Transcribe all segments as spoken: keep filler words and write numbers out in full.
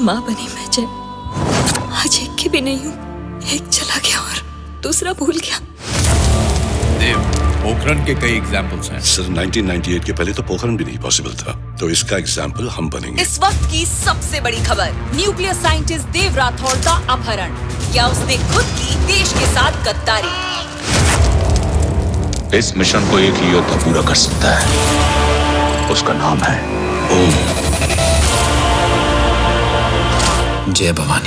माँ बनी मैं जय आज एक की भी नहीं हूँ। एक चला गया और दूसरा भूल गया। देव, पोखरण के कई एग्जाम्पल्स हैं। सर उन्नीस सौ अट्ठानवे के पहले तो पोखरण भी नहीं पॉसिबल था, तो इसका एग्जाम्पल हम बनेंगे। इस वक्त की सबसे बड़ी खबर, न्यूक्लियर साइंटिस्ट देव राठौड़ का अपहरण, या उसने खुद की देश के साथ गद्दारी। इस मिशन को एक ही योद्धा पूरा कर सकता है, उसका नाम है ओम। जय भवानी।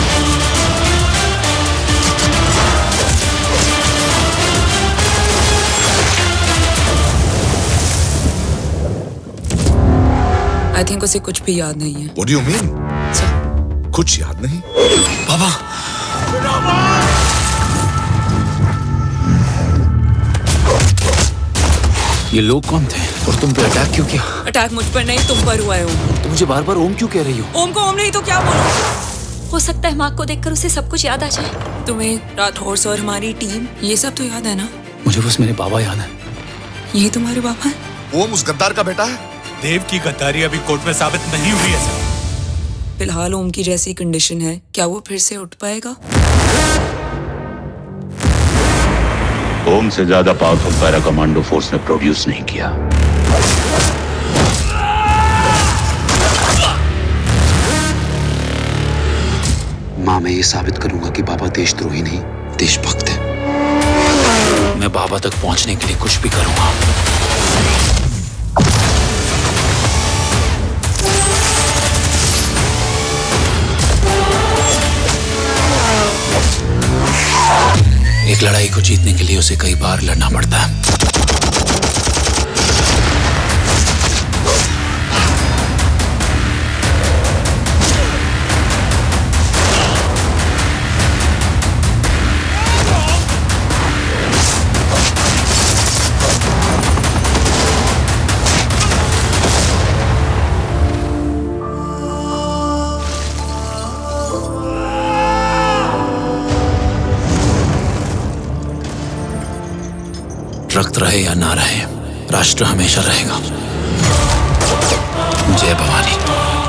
आई थिंक उसे कुछ भी याद नहीं है। What do you mean? कुछ याद नहीं? बाबा, ये लोग कौन थे और तुम पे अटैक क्यों किया? अटैक मुझ पर नहीं, तुम पर हुआ है ओम। तो मुझे बार बार ओम क्यों कह रही हो? ओम को ओम नहीं तो क्या बोलूं? हो सकता है माँ को देखकर उसे सब कुछ याद आ जाए। तुम्हें राठौड़ और हमारी टीम ये सब तो याद है ना? मुझे बस मेरे बाबा याद है। यही तुम्हारे बाबा है? ओम उस गद्दार का बेटा है? देव की गद्दारी अभी कोर्ट में साबित नहीं हुई है सर। फिलहाल ओम की जैसी कंडीशन है, क्या वो फिर से उठ पाएगा? ओम से ज्यादा पावरफुल पैरा कमांडो फोर्स ने प्रोड्यूस नहीं किया। माँ, मैं ये साबित करूंगा कि बाबा देशद्रोही नहीं, देशभक्त है। मैं बाबा तक पहुंचने के लिए कुछ भी करूंगा। एक लड़ाई को जीतने के लिए उसे कई बार लड़ना पड़ता है। रक्त रहे या ना रहे, राष्ट्र हमेशा रहेगा। जय भवानी।